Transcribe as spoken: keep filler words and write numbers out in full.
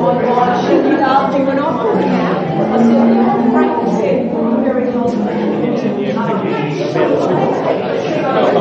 Should you all do an awful now? I said, you're practicing very healthy.